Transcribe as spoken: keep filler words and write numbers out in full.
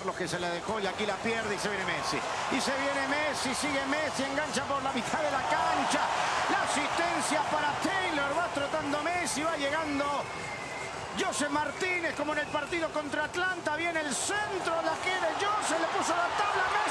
Lo que se le dejó y aquí la pierde y se viene Messi. Y se viene Messi, sigue Messi, engancha por la mitad de la cancha. La asistencia para Taylor, va trotando Messi, va llegando José Martínez como en el partido contra Atlanta. Viene el centro, la quiere José, le puso la tabla Messi.